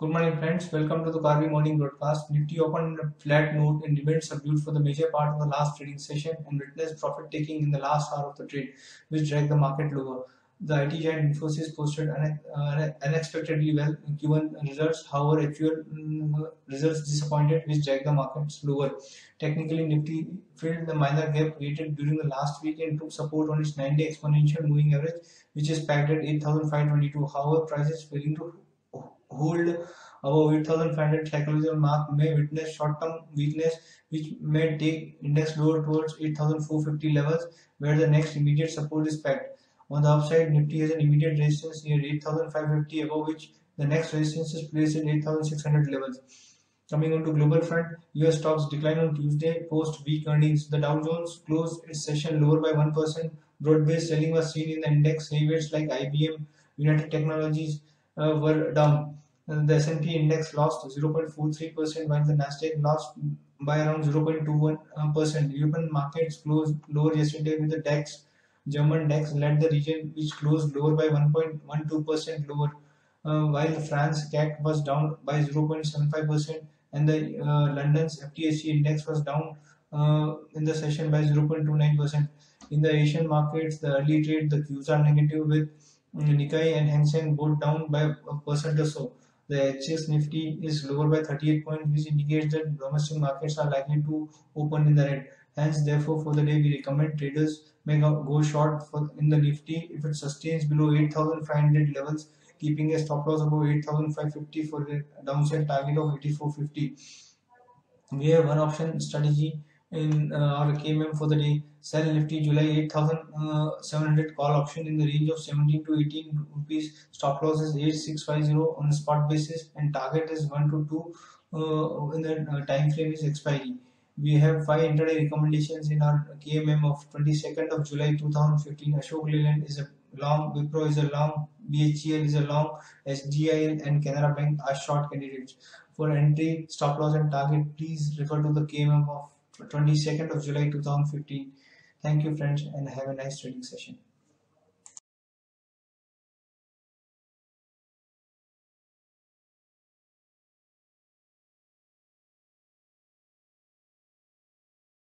Good morning, friends. Welcome to the Carvey Morning Broadcast. Nifty opened on a flat note and remained subdued for the major part of the last trading session and witnessed profit taking in the last hour of the trade, which dragged the market lower. The IT giant Infosys posted unexpectedly well in Q1 results. However, actual results disappointed, which dragged the markets lower. Technically, Nifty filled the minor gap created during the last week and took support on its 9-day exponential moving average, which is pegged at 8,522. However, prices failing to hold above 8,500 psychological mark may witness short-term weakness, which may take index lower towards 8,450 levels, where the next immediate support is pegged. On the upside, Nifty has an immediate resistance near 8,550, above which the next resistance is placed at 8,600 levels. Coming on to global front, US stocks declined on Tuesday post weak earnings. The Dow Jones closed its session lower by 1%. Broad-based selling was seen in the index. Heavyweights like IBM, United Technologies were down. The S&P index lost 0.43%, while the Nasdaq lost by around 0.21%. European markets closed lower yesterday, with the DAX, German DAX led the region, which closed lower by 1.12% lower, while France CAC was down by 0.75%, and the London's FTSE index was down in the session by 0.29%. In the Asian markets, the early trade, the Qs are negative, with Nikkei and Hang Seng both down by a percent or so. The HSI Nifty is lower by 38 points, which indicates that domestic markets are likely to open in the red. Hence, therefore, for the day, we recommend traders may go short in the Nifty if it sustains below 8,500 levels, keeping a stop loss above 8,550 for the downside target of 8,450. We have one option strategy in our KMM for the day. Sell Nifty July 8,700 call option in the range of 17 to 18 rupees. Stop loss is 8650 on a spot basis, and target is 1 to 2 in the time frame is expiry. We have 5 intraday recommendations in our KMM of 22nd of July 2015. Ashok Leyland is a long, Wipro is a long, BHEL is a long, SGIL and Canara Bank are short candidates. For entry, stop loss and target, please refer to the KMM of 22nd of July 2015. Thank you, friends, and have a nice trading session.